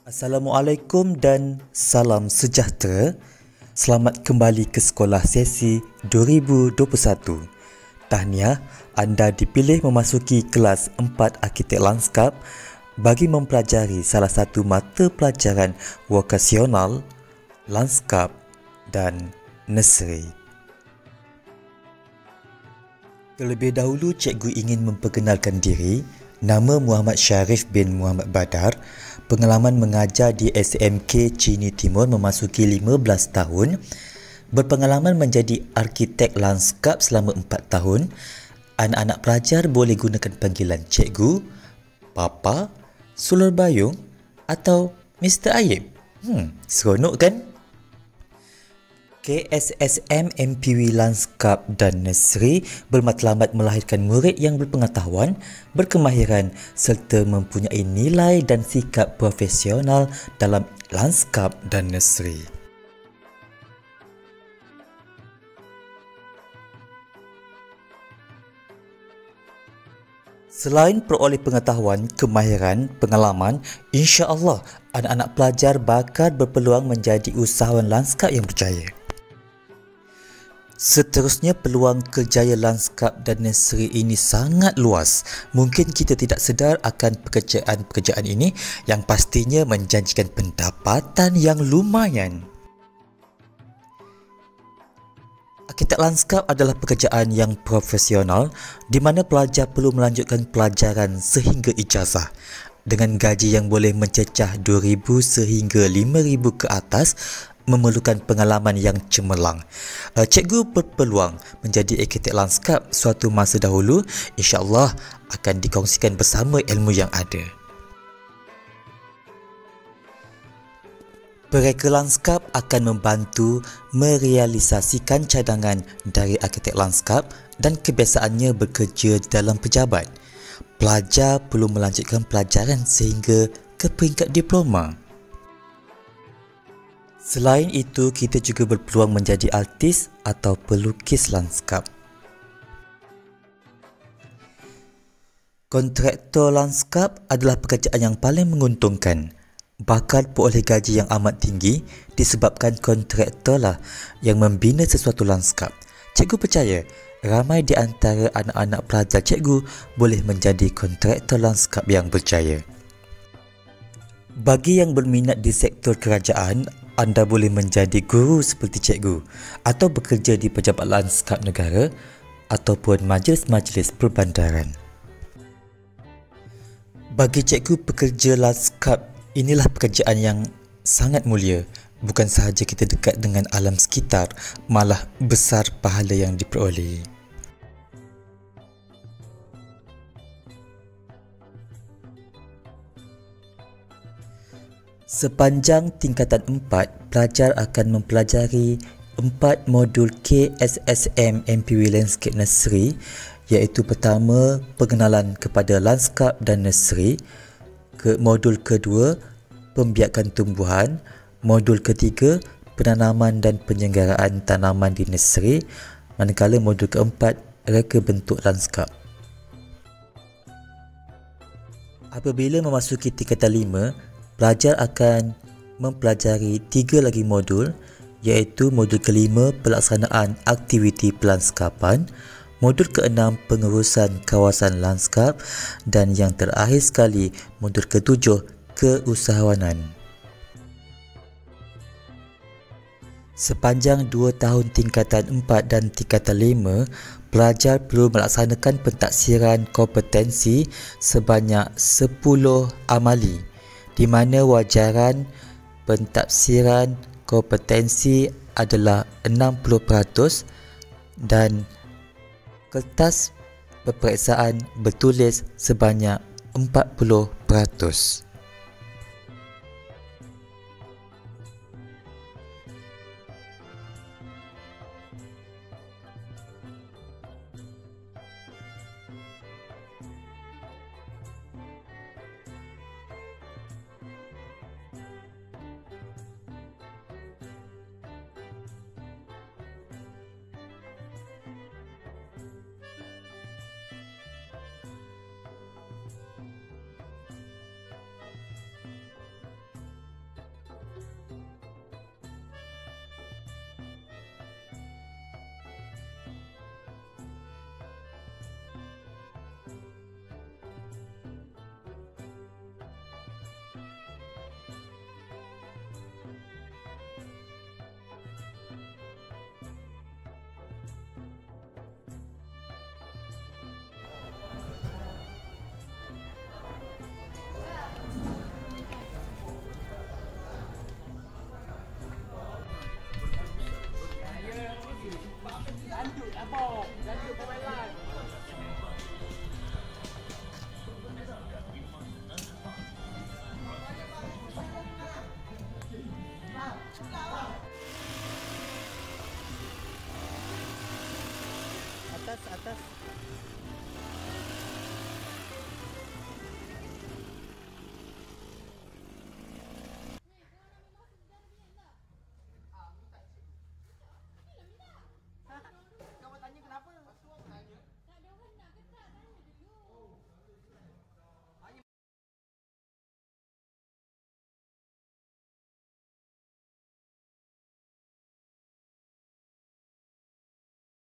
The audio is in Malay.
Assalamualaikum dan salam sejahtera. Selamat kembali ke sekolah sesi 2021. Tahniah, anda dipilih memasuki kelas 4 Arkitek Lanskap bagi mempelajari salah satu mata pelajaran vokasional, lanskap dan nursery. Terlebih dahulu, cikgu ingin memperkenalkan diri. Nama Muhammad Syarif bin Muhammad Badar. Pengalaman mengajar di SMK Chini Timur memasuki 15 tahun. Berpengalaman menjadi arkitek lanskap selama 4 tahun. Anak-anak pelajar boleh gunakan panggilan cikgu, papa, Sulur Bayung atau Mr. Ayib. Seronok kan? KSSM MPW Lanskap dan Nursery bermatlamat melahirkan murid yang berpengetahuan, berkemahiran serta mempunyai nilai dan sikap profesional dalam lanskap dan nursery. Selain peroleh pengetahuan, kemahiran, pengalaman, insya-Allah anak-anak pelajar bakal berpeluang menjadi usahawan lanskap yang berjaya. Seterusnya, peluang kerjaya lanskap dan nursery ini sangat luas. Mungkin kita tidak sedar akan pekerjaan-pekerjaan ini yang pastinya menjanjikan pendapatan yang lumayan. Arkitek lanskap adalah pekerjaan yang profesional di mana pelajar perlu melanjutkan pelajaran sehingga ijazah dengan gaji yang boleh mencecah RM2,000 sehingga RM5,000 ke atas, memerlukan pengalaman yang cemerlang. Cikgu berpeluang menjadi arkitek lanskap suatu masa dahulu. InsyaAllah akan dikongsikan bersama ilmu yang ada. Pereka lanskap akan membantu merealisasikan cadangan dari arkitek lanskap dan kebiasaannya bekerja dalam pejabat. Pelajar perlu melanjutkan pelajaran sehingga ke peringkat diploma. Selain itu, kita juga berpeluang menjadi artis atau pelukis lanskap. Kontraktor lanskap adalah pekerjaan yang paling menguntungkan. Bakal peroleh gaji yang amat tinggi disebabkan kontraktor lah yang membina sesuatu lanskap. Cikgu percaya ramai di antara anak-anak pelajar cikgu boleh menjadi kontraktor lanskap yang berjaya. Bagi yang berminat di sektor kerajaan, anda boleh menjadi guru seperti cikgu atau bekerja di pejabat lanskap negara ataupun majlis-majlis perbandaran. Bagi cikgu, pekerja lanskap inilah pekerjaan yang sangat mulia. Bukan sahaja kita dekat dengan alam sekitar, malah besar pahala yang diperoleh. Sepanjang tingkatan 4, pelajar akan mempelajari 4 modul KSSM MPW Landscape Nursery, iaitu pertama, pengenalan kepada lanskap dan nursery, modul kedua, pembiakan tumbuhan, modul ketiga, penanaman dan penyelenggaraan tanaman di nursery, manakala modul keempat, reka bentuk lanskap. Apabila memasuki tingkatan 5, pelajar akan mempelajari 3 lagi modul, iaitu modul kelima, pelaksanaan aktiviti pelanskapan, modul keenam, pengurusan kawasan lanskap, dan yang terakhir sekali, modul ketujuh, keusahawanan. Sepanjang 2 tahun tingkatan 4 dan tingkatan 5, pelajar perlu melaksanakan pentaksiran kompetensi sebanyak 10 amali, di mana wajaran pentafsiran kompetensi adalah 60% dan kertas peperiksaan bertulis sebanyak 40%. atas.